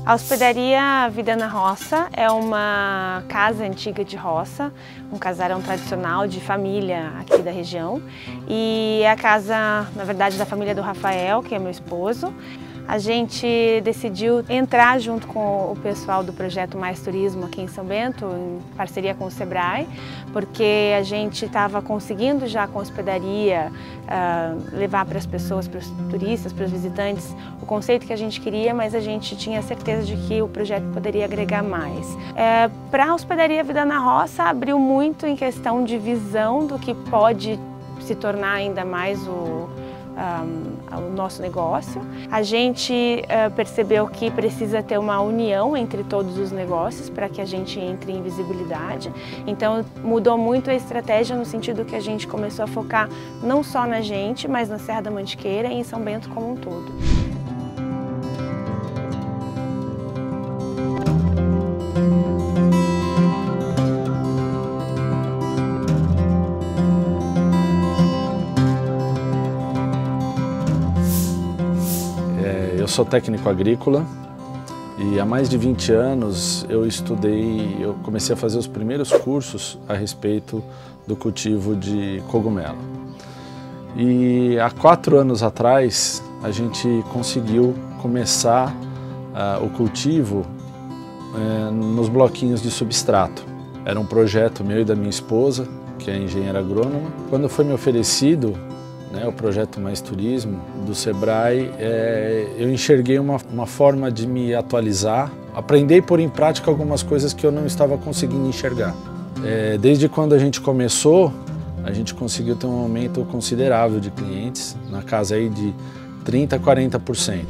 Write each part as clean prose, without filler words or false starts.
A hospedaria Vida na Roça é uma casa antiga de roça, um casarão tradicional de família aqui da região. E é a casa, na verdade, da família do Rafael, que é meu esposo. A gente decidiu entrar junto com o pessoal do projeto Mais Turismo aqui em São Bento, em parceria com o Sebrae, porque a gente estava conseguindo já com a hospedaria levar para as pessoas, para os turistas, para os visitantes, o conceito que a gente queria, mas a gente tinha certeza de que o projeto poderia agregar mais. Para a hospedaria Vida na Roça, abriu muito em questão de visão do que pode se tornar ainda mais o nosso negócio. A gente percebeu que precisa ter uma união entre todos os negócios para que a gente entre em visibilidade. Então mudou muito a estratégia no sentido que a gente começou a focar não só na gente, mas na Serra da Mantiqueira e em São Bento como um todo. Eu sou técnico agrícola e há mais de 20 anos eu comecei a fazer os primeiros cursos a respeito do cultivo de cogumelo. E há 4 anos atrás a gente conseguiu começar o cultivo nos bloquinhos de substrato. Era um projeto meu e da minha esposa, que é engenheira agrônoma. Quando foi me oferecido o projeto Mais Turismo do Sebrae, eu enxerguei uma forma de me atualizar, aprender e pôr em prática algumas coisas que eu não estava conseguindo enxergar. Desde quando a gente começou, a gente conseguiu ter um aumento considerável de clientes, na casa aí de 30% a 40%.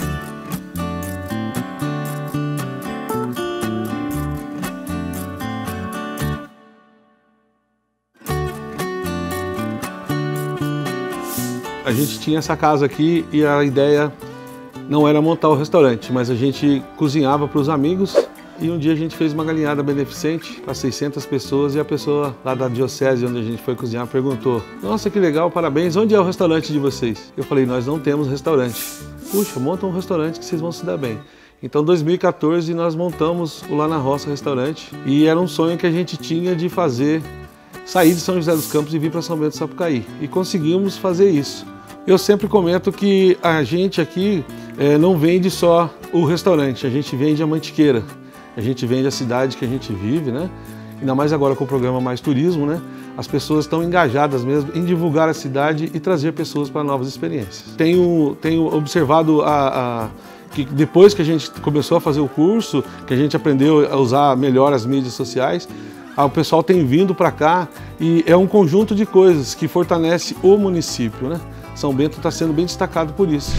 A gente tinha essa casa aqui e a ideia não era montar o restaurante, mas a gente cozinhava para os amigos e um dia a gente fez uma galinhada beneficente para 600 pessoas e a pessoa lá da diocese onde a gente foi cozinhar perguntou: "Nossa, que legal, parabéns, onde é o restaurante de vocês?" Eu falei: "Nós não temos restaurante." "Puxa, monta um restaurante que vocês vão se dar bem." Então, em 2014, nós montamos o Lá na Roça Restaurante e era um sonho que a gente tinha de sair de São José dos Campos e vir para São Bento do Sapucaí. E conseguimos fazer isso. Eu sempre comento que a gente aqui não vende só o restaurante, a gente vende a Mantiqueira, a gente vende a cidade que a gente vive, né? Ainda mais agora com o programa Mais Turismo, né? As pessoas estão engajadas mesmo em divulgar a cidade e trazer pessoas para novas experiências. Tenho observado que depois que a gente começou a fazer o curso, que a gente aprendeu a usar melhor as mídias sociais, o pessoal tem vindo para cá e é um conjunto de coisas que fortalece o município, né? São Bento está sendo bem destacado por isso.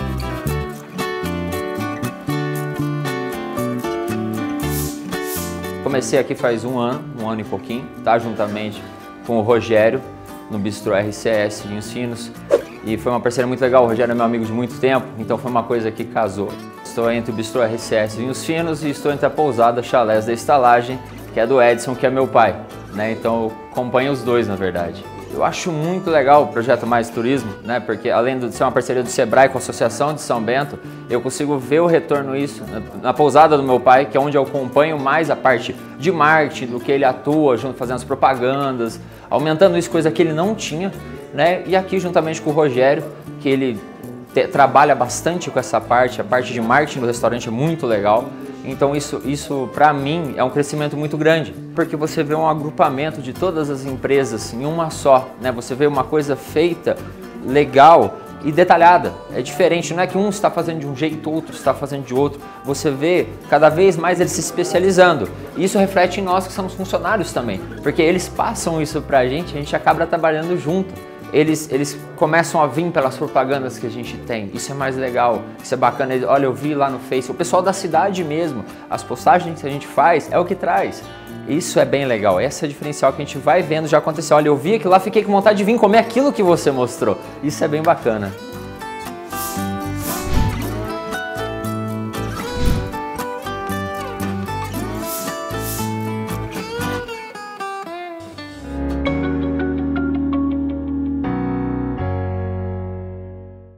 Comecei aqui faz um ano e pouquinho, tá? Juntamente com o Rogério, no Bistrô RCS de Ensinos. E foi uma parceria muito legal, o Rogério é meu amigo de muito tempo, então foi uma coisa que casou. Estou entre o Bistrô RCS de Ensinos e estou entre a pousada Chalés da Estalagem, que é do Edson, que é meu pai, né? Então eu acompanho os dois, na verdade. Eu acho muito legal o projeto Mais Turismo, né? Porque além de ser uma parceria do Sebrae com a Associação de São Bento, eu consigo ver o retorno isso na pousada do meu pai, que é onde eu acompanho mais a parte de marketing, do que ele atua, junto fazendo as propagandas, aumentando isso, coisa que ele não tinha, né? E aqui juntamente com o Rogério, que ele trabalha bastante com essa parte, a parte de marketing do restaurante é muito legal. Então isso para mim é um crescimento muito grande, porque você vê um agrupamento de todas as empresas em uma só, né? Você vê uma coisa feita, legal e detalhada. É diferente, não é que um está fazendo de um jeito, outro está fazendo de outro. Você vê cada vez mais eles se especializando. E isso reflete em nós que somos funcionários também, porque eles passam isso pra gente, a gente acaba trabalhando junto. Eles começam a vir pelas propagandas que a gente tem, isso é mais legal, isso é bacana. Olha, eu vi lá no Face, o pessoal da cidade mesmo, as postagens que a gente faz é o que traz. Isso é bem legal, esse é o diferencial que a gente vai vendo, já aconteceu. Olha, eu vi aquilo lá, fiquei com vontade de vir comer aquilo que você mostrou, isso é bem bacana.